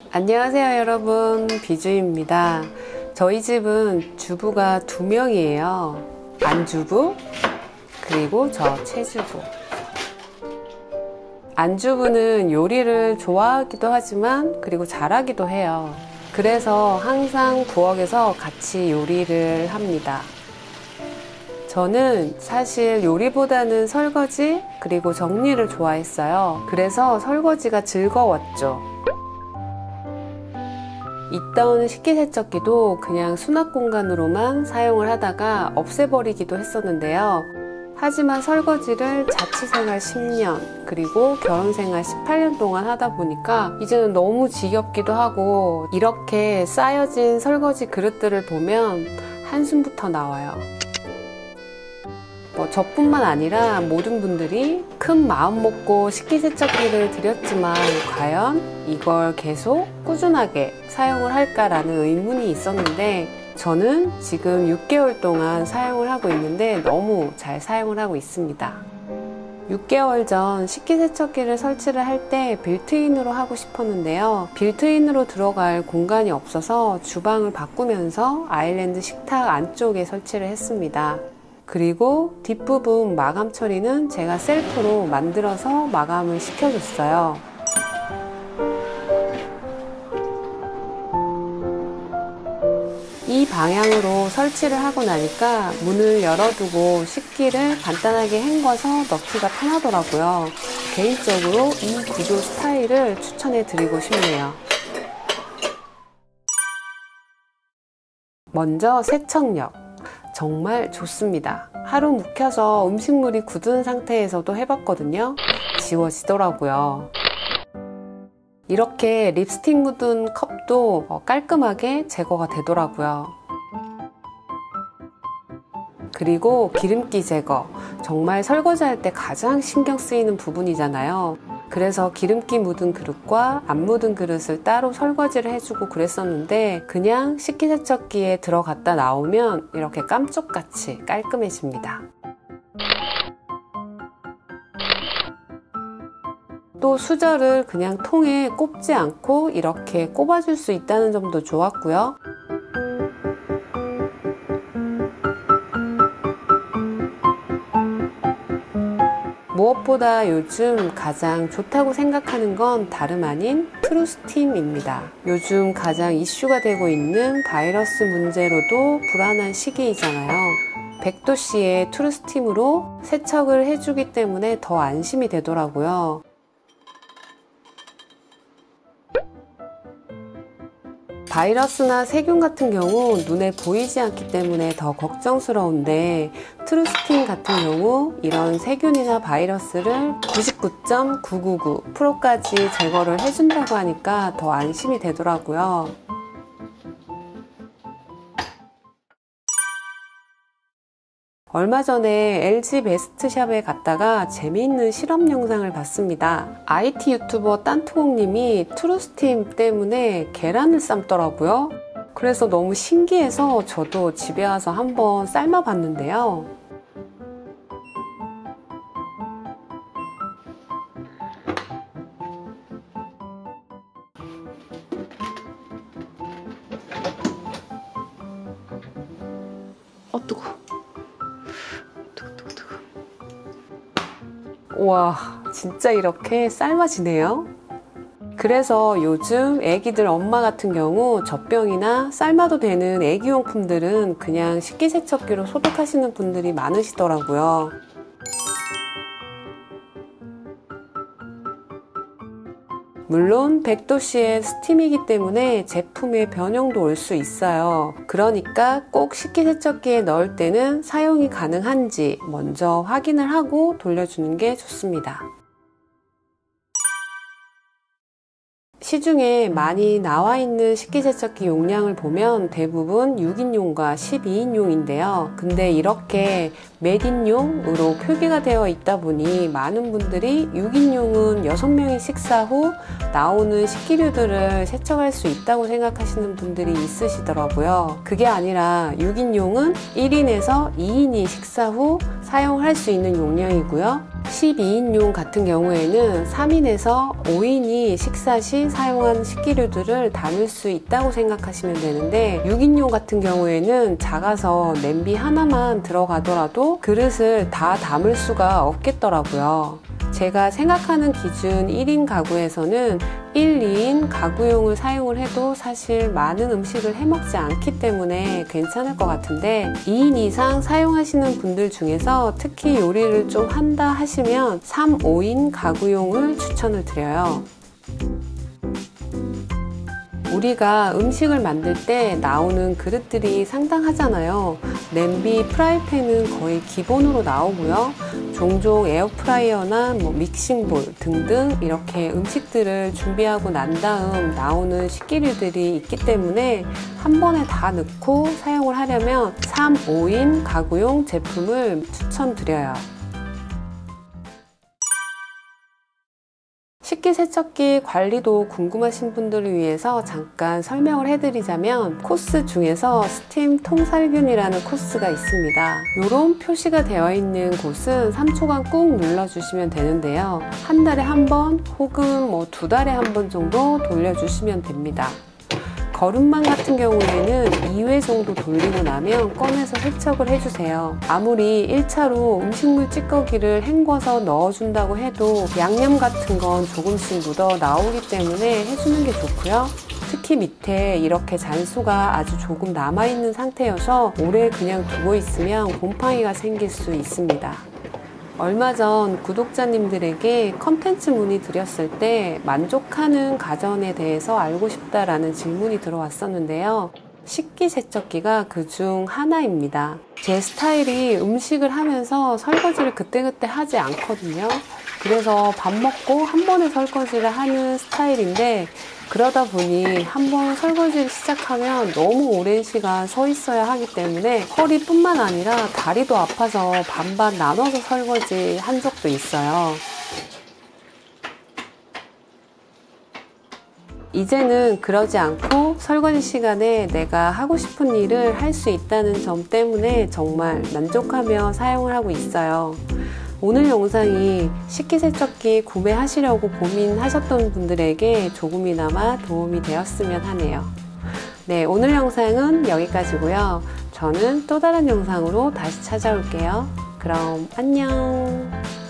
안녕하세요 여러분, 비주입니다. 저희 집은 주부가 2명이에요. 안주부 그리고 저 채주부. 안주부는 요리를 좋아하기도 하지만 그리고 잘하기도 해요. 그래서 항상 부엌에서 같이 요리를 합니다. 저는 사실 요리보다는 설거지 그리고 정리를 좋아했어요. 그래서 설거지가 즐거웠죠. 있던 식기세척기도 그냥 수납 공간으로만 사용을 하다가 없애버리기도 했었는데요. 하지만 설거지를 자취생활 10년 그리고 결혼생활 18년 동안 하다 보니까 이제는 너무 지겹기도 하고, 이렇게 쌓여진 설거지 그릇들을 보면 한숨부터 나와요. 저뿐만 아니라 모든 분들이 큰 마음 먹고 식기세척기를 들였지만 과연 이걸 계속 꾸준하게 사용을 할까라는 의문이 있었는데, 저는 지금 6개월 동안 사용을 하고 있는데 너무 잘 사용을 하고 있습니다. 6개월 전 식기세척기를 설치를 할 때 빌트인으로 하고 싶었는데요. 빌트인으로 들어갈 공간이 없어서 주방을 바꾸면서 아일랜드 식탁 안쪽에 설치를 했습니다. 그리고 뒷부분 마감 처리는 제가 셀프로 만들어서 마감을 시켜줬어요. 이 방향으로 설치를 하고 나니까 문을 열어두고 식기를 간단하게 헹궈서 넣기가 편하더라고요. 개인적으로 이 구조 스타일을 추천해 드리고 싶네요. 먼저 세척력. 정말 좋습니다. 하루 묵혀서 음식물이 굳은 상태에서도 해봤거든요. 지워지더라고요. 이렇게 립스틱 묻은 컵도 깔끔하게 제거가 되더라고요. 그리고 기름기 제거. 정말 설거지할 때 가장 신경 쓰이는 부분이잖아요. 그래서 기름기 묻은 그릇과 안 묻은 그릇을 따로 설거지를 해주고 그랬었는데, 그냥 식기세척기에 들어갔다 나오면 이렇게 깜짝같이 깔끔해집니다. 또 수저를 그냥 통에 꼽지 않고 이렇게 꼽아줄 수 있다는 점도 좋았고요. 무엇보다 요즘 가장 좋다고 생각하는 건 다름 아닌 트루스팀입니다. 요즘 가장 이슈가 되고 있는 바이러스 문제로도 불안한 시기이잖아요. 100도씨의 트루스팀으로 세척을 해주기 때문에 더 안심이 되더라고요. 바이러스나 세균 같은 경우 눈에 보이지 않기 때문에 더 걱정스러운데, 트루스팀 같은 경우 이런 세균이나 바이러스를 99.999%까지 제거를 해준다고 하니까 더 안심이 되더라고요. 얼마 전에 LG 베스트샵에 갔다가 재미있는 실험 영상을 봤습니다. IT 유튜버 딴투공님이 트루스팀 때문에 계란을 삶더라고요. 그래서 너무 신기해서 저도 집에 와서 한번 삶아 봤는데요. 뜨거워. 우와, 진짜 이렇게 삶아지네요. 그래서 요즘 애기들 엄마 같은 경우 젖병이나 삶아도 되는 애기용품들은 그냥 식기세척기로 소독하시는 분들이 많으시더라고요. 물론 100도씨의 스팀이기 때문에 제품의 변형도 올 수 있어요. 그러니까 꼭 식기세척기에 넣을 때는 사용이 가능한지 먼저 확인을 하고 돌려주는 게 좋습니다. 시중에 많이 나와 있는 식기세척기 용량을 보면 대부분 6인용과 12인용인데요. 근데 이렇게 몇인용으로 표기가 되어 있다 보니 많은 분들이 6인용은 6명이 식사 후 나오는 식기류들을 세척할 수 있다고 생각하시는 분들이 있으시더라고요. 그게 아니라 6인용은 1인에서 2인이 식사 후 사용할 수 있는 용량이고요. 12인용 같은 경우에는 3인에서 5인이 식사 시 사용한 식기류들을 담을 수 있다고 생각하시면 되는데 6인용 같은 경우에는 작아서 냄비 하나만 들어가더라도 그릇을 다 담을 수가 없겠더라고요. 제가 생각하는 기준 1인 가구에서는 1, 2인 가구용을 사용을 해도 사실 많은 음식을 해먹지 않기 때문에 괜찮을 것 같은데 2인 이상 사용하시는 분들 중에서 특히 요리를 좀 한다 하시면 3, 5인 가구용을 추천을 드려요. 우리가 음식을 만들 때 나오는 그릇들이 상당하잖아요. 냄비, 프라이팬은 거의 기본으로 나오고요. 종종 에어프라이어나 믹싱볼 등등 이렇게 음식들을 준비하고 난 다음 나오는 식기류들이 있기 때문에 한 번에 다 넣고 사용을 하려면 3, 5인 가구용 제품을 추천드려요. 식기세척기 관리도 궁금하신 분들을 위해서 잠깐 설명을 해드리자면 코스 중에서 스팀 통살균이라는 코스가 있습니다. 이런 표시가 되어 있는 곳은 3초간 꾹 눌러주시면 되는데요. 한 달에 한 번 혹은 2달에 한 번 정도 돌려주시면 됩니다. 거름망 같은 경우에는 2회 정도 돌리고 나면 꺼내서 세척을 해주세요. 아무리 1차로 음식물 찌꺼기를 헹궈서 넣어준다고 해도 양념 같은 건 조금씩 묻어 나오기 때문에 해주는 게 좋고요. 특히 밑에 이렇게 잔수가 아주 조금 남아있는 상태여서 오래 그냥 두고 있으면 곰팡이가 생길 수 있습니다. 얼마 전 구독자님들에게 컨텐츠 문의 드렸을 때 만족하는 가전에 대해서 알고 싶다라는 질문이 들어왔었는데요. 식기세척기가 그중 하나입니다. 제 스타일이 음식을 하면서 설거지를 그때그때 하지 않거든요. 그래서 밥 먹고 한 번에 설거지를 하는 스타일인데 그러다 보니 한번 설거지를 시작하면 너무 오랜 시간 서 있어야 하기 때문에 허리뿐만 아니라 다리도 아파서 반반 나눠서 설거지 한 적도 있어요. 이제는 그러지 않고 설거지 시간에 내가 하고 싶은 일을 할 수 있다는 점 때문에 정말 만족하며 사용을 하고 있어요. 오늘 영상이 식기세척기 구매하시려고 고민하셨던 분들에게 조금이나마 도움이 되었으면 하네요. 네, 오늘 영상은 여기까지고요. 저는 또 다른 영상으로 다시 찾아올게요. 그럼 안녕!